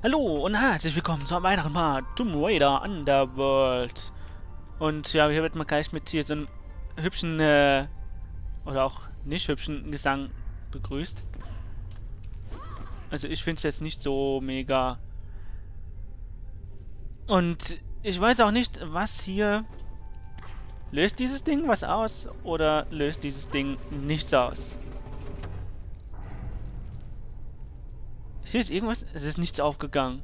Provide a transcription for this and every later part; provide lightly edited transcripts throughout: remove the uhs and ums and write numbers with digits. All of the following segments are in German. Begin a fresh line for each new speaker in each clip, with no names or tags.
Hallo und herzlich willkommen zu einem weiteren Part Tomb Raider Underworld. Und ja, hier wird man gleich mit hier so einem hübschen, oder auch nicht hübschen Gesang begrüßt. Also ich finde es jetzt nicht so mega. Und ich weiß auch nicht, was hier... Löst dieses Ding was aus oder löst dieses Ding nichts aus? Ich sehe jetzt irgendwas, es ist nichts aufgegangen.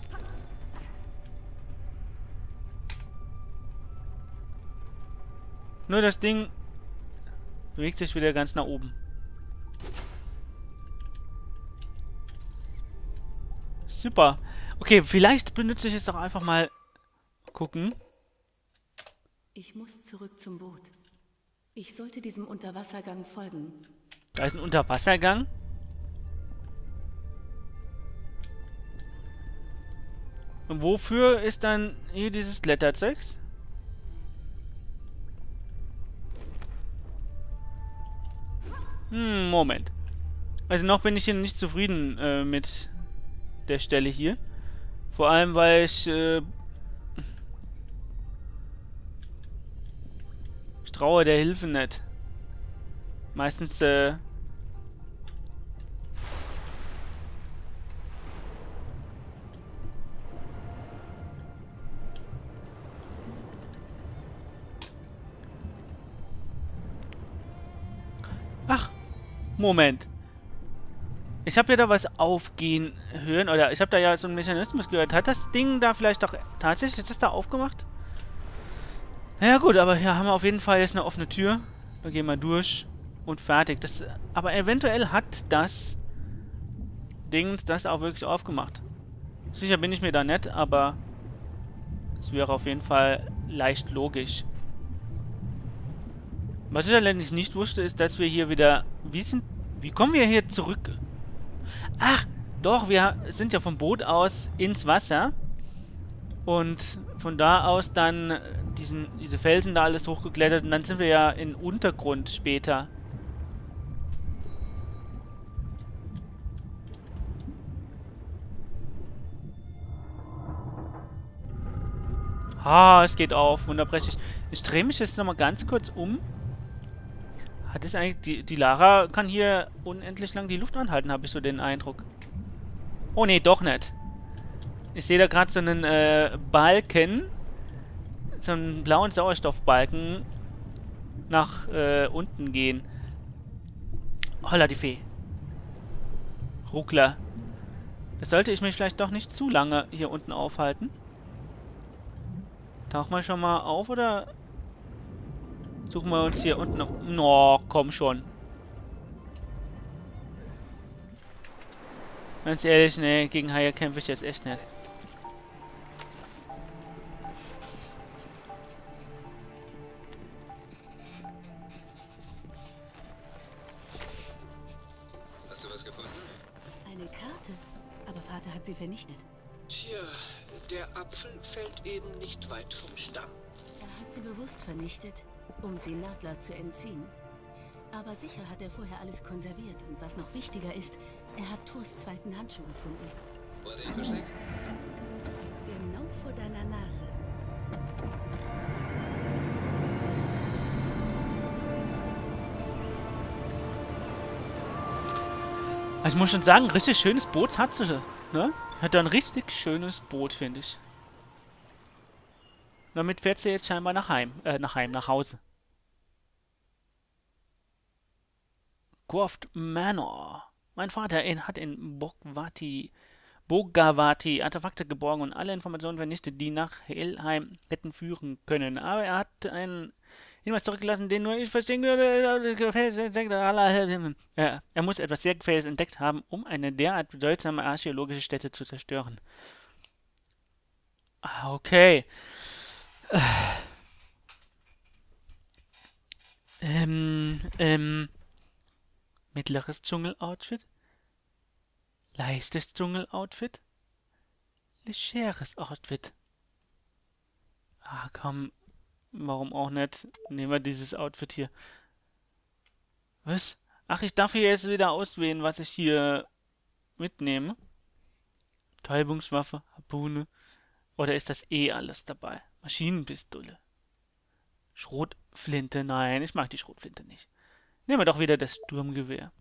Nur das Ding bewegt sich wieder ganz nach oben. Super. Okay, vielleicht benutze ich es doch einfach mal. Gucken.
Ich muss zurück zum Boot. Ich sollte diesem Unterwassergang folgen.
Da ist ein Unterwassergang. Und wofür ist dann hier dieses Kletterzeugs? Moment. Also noch bin ich hier nicht zufrieden mit der Stelle hier. Vor allem, weil ich traue der Hilfe nicht. Meistens, Ach, Moment. Ich habe ja da was aufgehen hören, oder ich habe da ja so einen Mechanismus gehört. Hat das Ding da vielleicht doch tatsächlich das da aufgemacht? Ja gut, aber hier haben wir auf jeden Fall jetzt eine offene Tür. Da gehen wir durch und fertig. Aber eventuell hat das Dings das auch wirklich aufgemacht. Sicher bin ich mir da nicht, aber es wäre auf jeden Fall leicht logisch. Was ich allerdings nicht wusste, ist, dass wir hier wieder... Wie kommen wir hier zurück? Ach, doch, wir sind ja vom Boot aus ins Wasser. Und von da aus dann diese Felsen da alles hochgeklettert. Und dann sind wir ja in Untergrund später. Ah, es geht auf. Wunderprächtig. Ich drehe mich jetzt nochmal ganz kurz um. Hat es eigentlich... Die Lara kann hier unendlich lang die Luft anhalten, habe ich so den Eindruck. Oh nee, doch nicht. Ich sehe da gerade so einen Balken. So einen blauen Sauerstoffbalken nach unten gehen. Holla die Fee. Ruckler. Das sollte ich mich vielleicht doch nicht zu lange hier unten aufhalten. Tauchen wir schon mal auf oder suchen wir uns hier unten... No, komm schon. Ganz ehrlich, ne, gegen Haie kämpfe ich jetzt echt nicht.
Hast du was gefunden?
Eine Karte, aber Vater hat sie vernichtet.
Tja, der Apfel fällt eben nicht weit vom Stamm.
Er hat sie bewusst vernichtet, um sie Nadler zu entziehen. Aber sicher hat er vorher alles konserviert. Und was noch wichtiger ist, er hat Thors zweiten Handschuh gefunden.
Wo hat er ihn versteckt?
Genau vor deiner Nase.
Also ich muss schon sagen, ein richtig schönes Boot hat sie, ne? Hat da ein richtig schönes Boot, finde ich. Damit fährt sie jetzt scheinbar nach Hause. Croft Manor. Mein Vater hat in Bogavati Artefakte geborgen und alle Informationen vernichtet, die nach Helheim hätten führen können. Aber er hat einen Hinweis zurückgelassen, den nur ich verstehen würde. Er muss etwas sehr Gefährliches entdeckt haben, um eine derart bedeutsame archäologische Stätte zu zerstören. Okay. Ähm, ähm, Mittleres Dschungeloutfit? Leichtes Dschungeloutfit? Legeres Outfit. Ah, komm. Warum auch nicht? Nehmen wir dieses Outfit hier. Was? Ach, ich darf hier jetzt wieder auswählen, was ich hier mitnehme. Betäubungswaffe, Harpune. Oder ist das eh alles dabei? Maschinenpistole. Schrotflinte. Nein, ich mag die Schrotflinte nicht. Nehmen wir doch wieder das Sturmgewehr.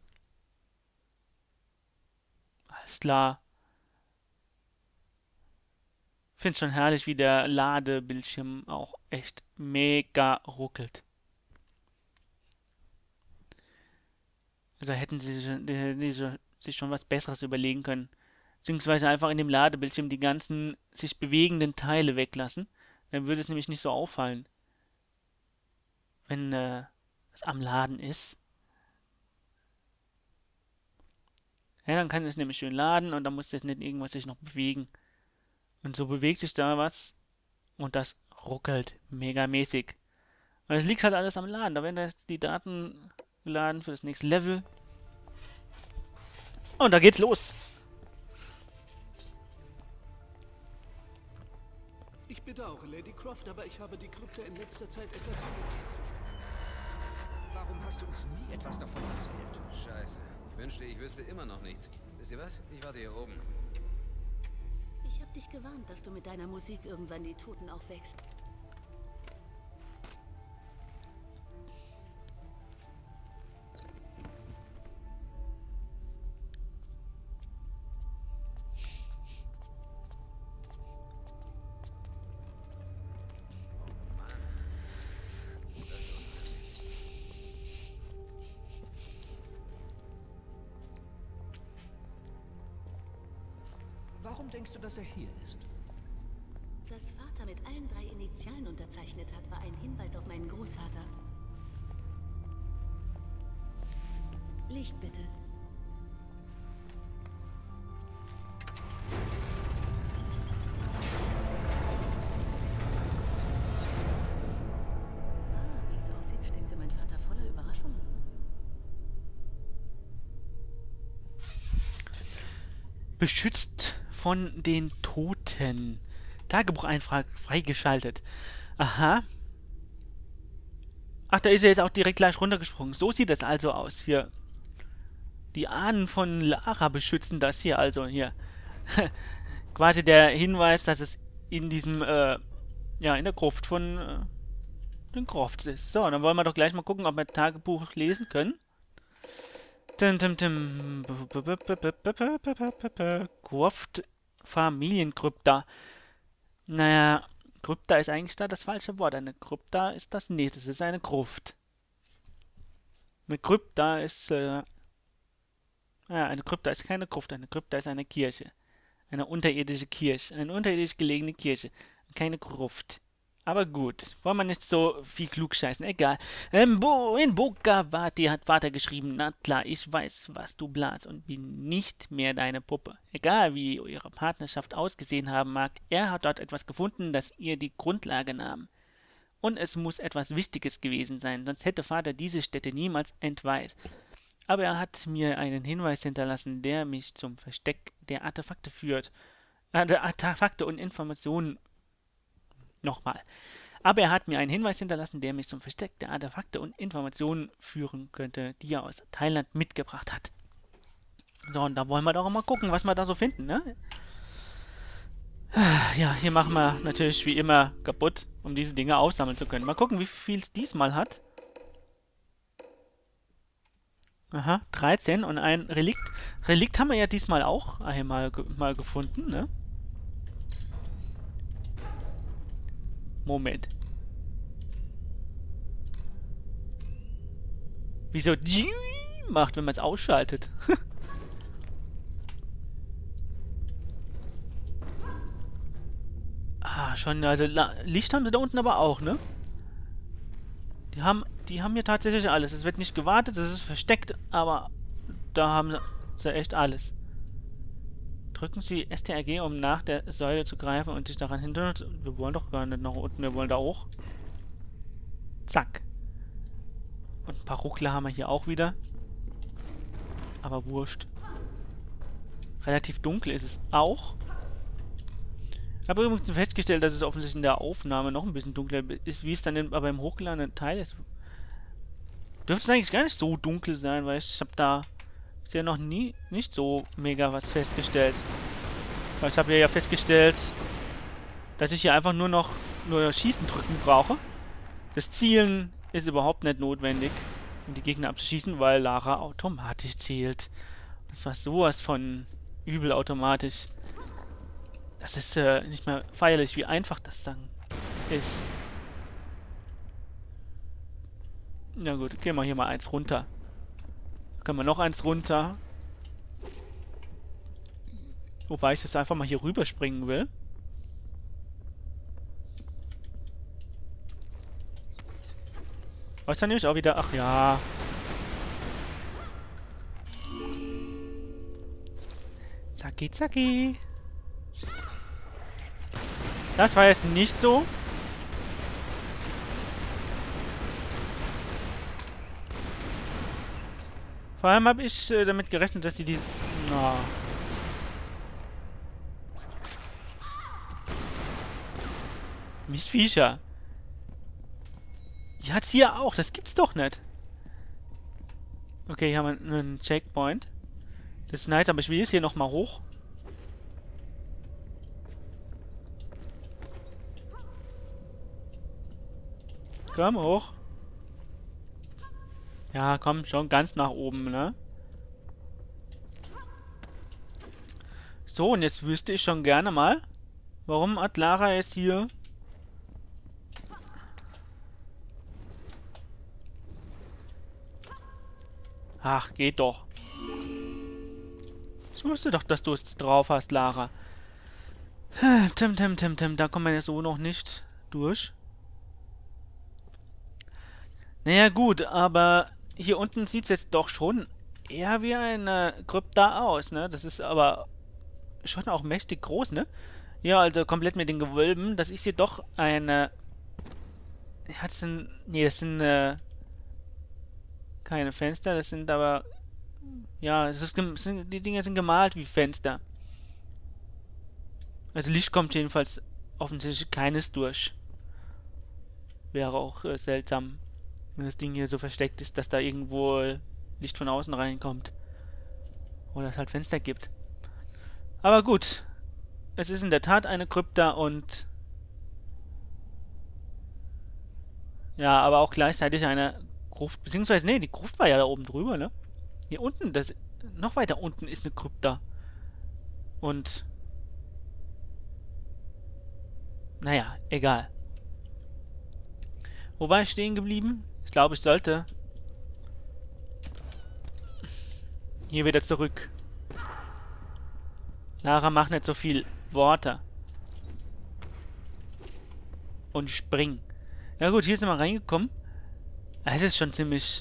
Alles klar. Finde schon herrlich, wie der Ladebildschirm auch echt mega ruckelt. Also hätten sie sich schon was Besseres überlegen können. Beziehungsweise einfach in dem Ladebildschirm die ganzen sich bewegenden Teile weglassen. Dann würde es nämlich nicht so auffallen, wenn es am Laden ist. Ja, dann kann es nämlich schön laden und dann muss jetzt nicht irgendwas sich noch bewegen. Und so bewegt sich da was und das ruckelt megamäßig. Und es liegt halt alles am Laden. Da werden jetzt die Daten geladen für das nächste Level. Und da geht's los.
Ich bedauere, Lady Croft, aber ich habe die Krypta in letzter Zeit etwas vernachlässigt.
Warum hast du uns nie etwas davon erzählt?
Scheiße. Ich wünschte, ich wüsste immer noch nichts. Wisst ihr was? Ich warte hier oben.
Ich habe dich gewarnt, dass du mit deiner Musik irgendwann die Toten aufwächst.
Warum denkst du, dass er hier ist?
Dass Vater mit allen 3 Initialen unterzeichnet hat, war ein Hinweis auf meinen Großvater. Licht bitte. Wie es aussieht, steckte mein Vater voller Überraschungen.
Beschützt von den Toten. Tagebucheintrag freigeschaltet. Aha. Ach, da ist er jetzt auch direkt gleich runtergesprungen. So sieht das also aus hier. Die Ahnen von Lara beschützen das hier also hier. Quasi der Hinweis, dass es in diesem, ja, in der Gruft von den Crofts ist. So, dann wollen wir doch gleich mal gucken, ob wir Tagebuch lesen können. Croft Familienkrypta. Naja, Krypta ist eigentlich da das falsche Wort. Eine Krypta ist das nicht. Das ist eine Gruft. Eine Krypta ist, ja, eine Krypta ist keine Gruft. Eine Krypta ist eine Kirche. Eine unterirdische Kirche. Eine unterirdisch gelegene Kirche. Keine Gruft. Aber gut, wollen wir nicht so viel klugscheißen, egal. In Bokavati hat Vater geschrieben, na klar, ich weiß, was du blas und bin nicht mehr deine Puppe. Egal, wie eure Partnerschaft ausgesehen haben mag, er hat dort etwas gefunden, das ihr die Grundlage nahm. Und es muss etwas Wichtiges gewesen sein, sonst hätte Vater diese Stätte niemals entweiht. Aber er hat mir einen Hinweis hinterlassen, der mich zum Versteck der Artefakte führt. Artefakte und Informationen. Nochmal. Aber er hat mir einen Hinweis hinterlassen, der mich zum Versteck der Artefakte und Informationen führen könnte, die er aus Thailand mitgebracht hat. So, und da wollen wir doch mal gucken, was wir da so finden, ne? Ja, hier machen wir natürlich wie immer kaputt, um diese Dinge aufsammeln zu können. Mal gucken, wie viel es diesmal hat. Aha, 13 und ein Relikt. Relikt haben wir ja diesmal auch einmal mal gefunden, ne? Moment. Wieso die macht, wenn man es ausschaltet? Ah, schon, also Licht haben sie da unten aber auch, ne? Die haben hier tatsächlich alles. Es wird nicht gewartet, es ist versteckt, aber da haben sie echt alles. Drücken Sie STRG, um nach der Säule zu greifen und sich daran hindern. Wir wollen doch gar nicht nach unten, wir wollen da hoch. Zack. Und ein paar Ruckler haben wir hier auch wieder. Aber wurscht. Relativ dunkel ist es auch. Ich habe übrigens festgestellt, dass es offensichtlich in der Aufnahme noch ein bisschen dunkler ist, wie es dann aber im hochgeladenen Teil ist. Dürfte es eigentlich gar nicht so dunkel sein, weil ich habe da bisher noch nicht so mega was festgestellt. Weil ich habe ja festgestellt, dass ich hier einfach nur Schießen drücken brauche. Das Zielen ist überhaupt nicht notwendig, um die Gegner abzuschießen, weil Lara automatisch zielt. Das war sowas von übel automatisch. Das ist nicht mehr feierlich, wie einfach das dann ist. Na gut, gehen wir hier mal eins runter. Können wir noch eins runter. Wobei ich das einfach mal hier rüberspringen will. Was dann nämlich auch wieder... Ach ja. Zacki, zacki. Das war jetzt nicht so. Vor allem habe ich damit gerechnet, dass sie die... Na. Mistviecher. Die hat's hier auch. Das gibt's doch nicht. Okay, hier haben wir einen Checkpoint. Das ist nice, aber ich will jetzt hier nochmal hoch. Komm hoch. Ja, komm, schon ganz nach oben, ne? So, und jetzt wüsste ich schon gerne mal, warum hat Lara jetzt hier... Ach, geht doch. Ich wusste doch, dass du es drauf hast, Lara. Tim, da kommen wir ja so noch nicht durch. Naja, gut, aber hier unten sieht es jetzt doch schon eher wie eine Krypta aus, ne? Das ist aber schon auch mächtig groß, ne? Ja, also komplett mit den Gewölben. Das ist hier doch eine... Hat es ein... Nee, das sind keine Fenster, das sind aber... Ja, die Dinger sind gemalt wie Fenster. Also Licht kommt jedenfalls offensichtlich keines durch. Wäre auch seltsam, wenn das Ding hier so versteckt ist, dass da irgendwo Licht von außen reinkommt. Oder es halt Fenster gibt. Aber gut. Es ist in der Tat eine Krypta und... Ja, aber auch gleichzeitig eine Gruft. Beziehungsweise, nee, die Gruft war ja da oben drüber, ne? Hier unten, das... Noch weiter unten ist eine Krypta. Und... Naja, egal. Wo war ich stehen geblieben? Ich glaube, ich sollte... Hier wieder zurück. Lara, mach nicht so viel Worte. Und spring. Ja gut, hier sind wir reingekommen. Es ist schon ziemlich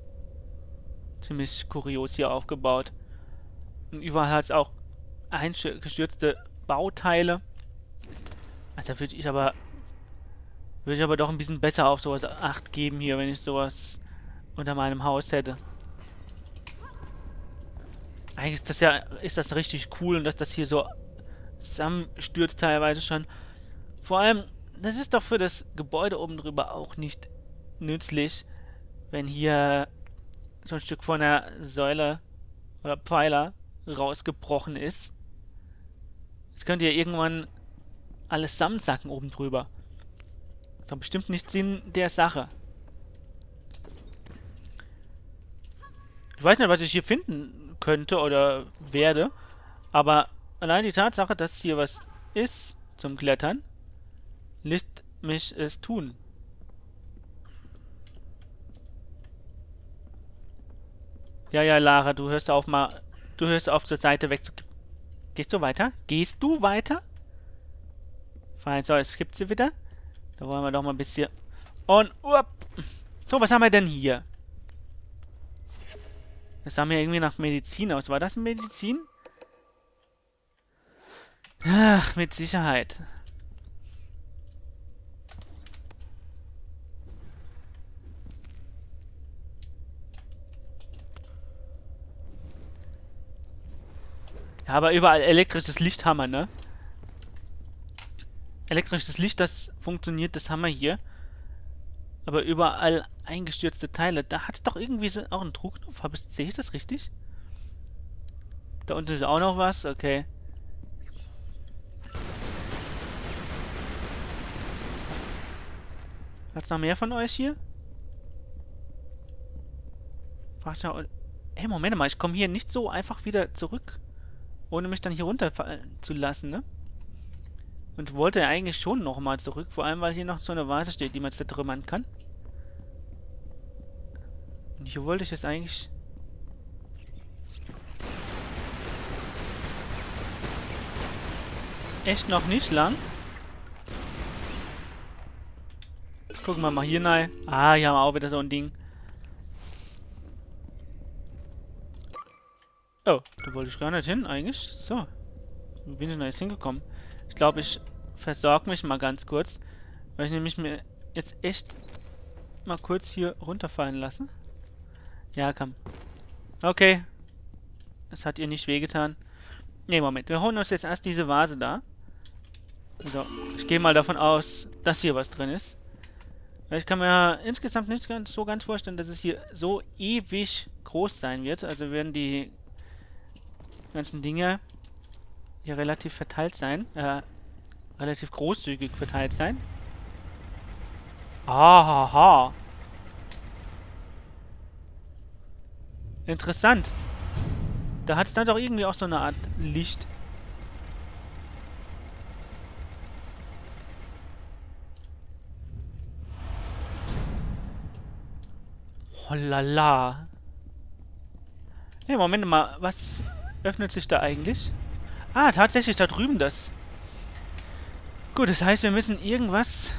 kurios hier aufgebaut. Und überall hat es auch eingestürzte Bauteile. Also würde ich aber doch ein bisschen besser auf sowas Acht geben hier, wenn ich sowas unter meinem Haus hätte. Eigentlich ist das richtig cool und dass das hier so zusammenstürzt teilweise schon. Vor allem, das ist doch für das Gebäude oben drüber auch nicht nützlich, wenn hier so ein Stück von der Säule oder Pfeiler rausgebrochen ist. Das könnte ja irgendwann alles zusammensacken oben drüber. Das ist doch bestimmt nicht Sinn der Sache. Ich weiß nicht, was ich hier finden könnte oder werde, aber allein die Tatsache, dass hier was ist zum Klettern, lässt mich es tun. Ja, Lara, du hörst auf zur Seite weg zu... Gehst du weiter? Gehst du weiter? Fein, so, jetzt gibt sie wieder. Da wollen wir doch mal ein bisschen... Und, so, was haben wir denn hier? Das sah mir irgendwie nach Medizin aus. War das Medizin? Ach, mit Sicherheit. Ja, aber überall elektrisches Licht haben wir, ne? Elektrisches Licht, das funktioniert, das haben wir hier. Aber überall eingestürzte Teile. Da hat es doch irgendwie so auch einen Druckknopf. Sehe ich das richtig? Da unten ist auch noch was. Okay. Hat's noch mehr von euch hier? Hey, Moment mal, ich komme hier nicht so einfach wieder zurück, ohne mich dann hier runterfallen zu lassen, ne? Und wollte ja eigentlich schon nochmal zurück, vor allem, weil hier noch so eine Vase steht, die man zertrümmern kann. Und hier wollte ich jetzt eigentlich... echt noch nicht lang. Gucken wir mal hier rein. Ah, hier haben wir auch wieder so ein Ding. Oh, da wollte ich gar nicht hin eigentlich. So. Wie bin ich denn jetzt hingekommen? Ich glaube, ich versorge mich mal ganz kurz. Weil ich nämlich mir jetzt echt mal kurz hier runterfallen lasse. Ja, komm. Okay. Das hat ihr nicht wehgetan. Ne, Moment. Wir holen uns jetzt erst diese Vase da. So. Ich gehe mal davon aus, dass hier was drin ist. Ich kann mir insgesamt nicht so ganz vorstellen, dass es hier so ewig groß sein wird. Also werden die ganzen Dinge hier relativ verteilt sein. Relativ großzügig verteilt sein. Ahaha. Interessant. Da hat es dann doch irgendwie auch so eine Art Licht. Oh lala. Hey, Moment mal. Was öffnet sich da eigentlich? Ah, tatsächlich da drüben das. Gut, das heißt, wir müssen irgendwas...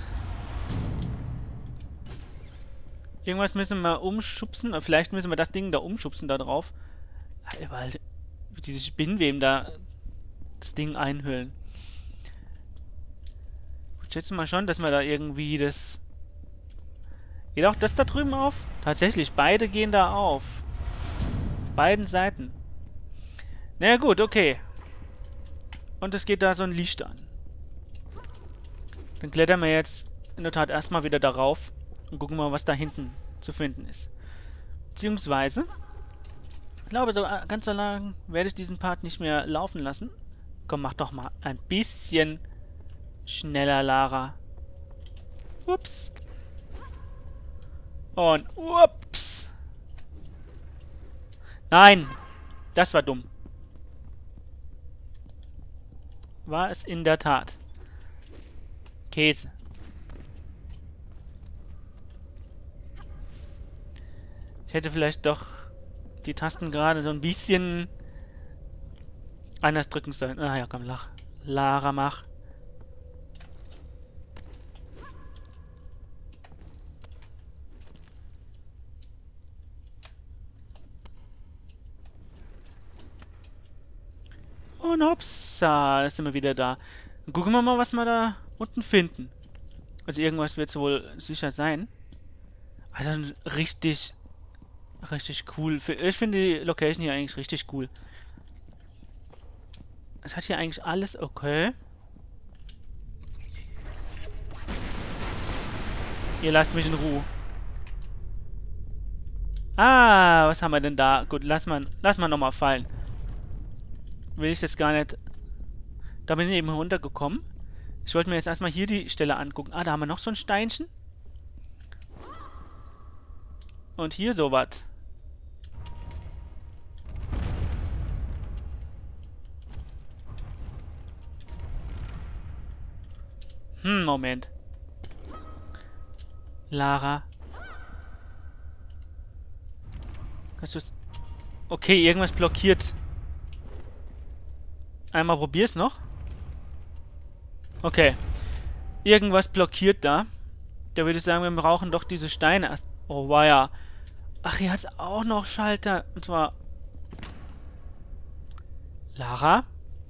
Irgendwas müssen wir umschubsen. Vielleicht müssen wir das Ding da umschubsen, da drauf. Weil diese Spinnweben da das Ding einhüllen. Ich schätze mal schon, dass wir da irgendwie das... Geht auch das da drüben auf? Tatsächlich, beide gehen da auf. Beiden Seiten. Na gut, okay. Und es geht da so ein Licht an. Dann klettern wir jetzt in der Tat erstmal wieder darauf und gucken mal, was da hinten zu finden ist. Beziehungsweise, ich glaube, so ganz so lang werde ich diesen Part nicht mehr laufen lassen. Komm, mach doch mal ein bisschen schneller, Lara. Ups. Und ups. Nein, das war dumm. War es in der Tat. Käse. Ich hätte vielleicht doch die Tasten gerade so ein bisschen anders drücken sollen. Ah ja, komm, Lara, mach. Und hopsa, da sind wir wieder da. Dann gucken wir mal, was wir da unten finden. Also irgendwas wird es wohl sicher sein. Also richtig cool. Ich finde die Location hier eigentlich richtig cool. Es hat hier eigentlich alles okay. Ihr lasst mich in Ruhe. Ah, was haben wir denn da? Gut, lass mal nochmal fallen. Will ich jetzt gar nicht... Da bin ich eben runtergekommen. Ich wollte mir jetzt erstmal hier die Stelle angucken. Ah, da haben wir noch so ein Steinchen. Und hier sowas. Moment. Lara. Kannst du es... Okay, irgendwas blockiert. Einmal probier's noch. Okay. Irgendwas blockiert da. Da würde ich sagen, wir brauchen doch diese Steine erst. Oh, war ja. Ach, hier hat es auch noch Schalter. Und zwar... Lara?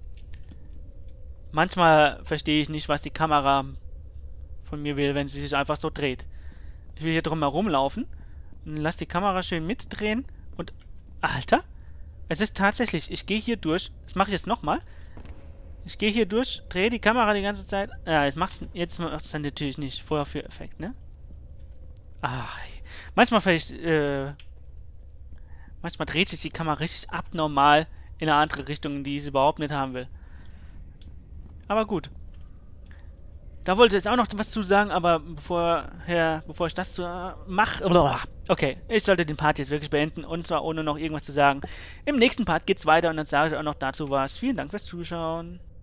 Manchmal verstehe ich nicht, was die Kamera von mir will, wenn sie sich einfach so dreht. Ich will hier drum herum laufen. Und lass die Kamera schön mitdrehen. Und... Alter? Es ist tatsächlich... Ich gehe hier durch. Das mache ich jetzt nochmal. Ich gehe hier durch, drehe die Kamera die ganze Zeit. Ja, jetzt macht es dann natürlich nicht. Vorführeffekt, ne? Ach, manchmal dreht sich die Kamera richtig abnormal in eine andere Richtung, die ich überhaupt nicht haben will. Aber gut. Da wollte ich jetzt auch noch was zu sagen, aber bevor ich das mache... Okay, ich sollte den Part jetzt wirklich beenden und zwar ohne noch irgendwas zu sagen. Im nächsten Part geht's weiter und dann sage ich auch noch dazu was. Vielen Dank fürs Zuschauen.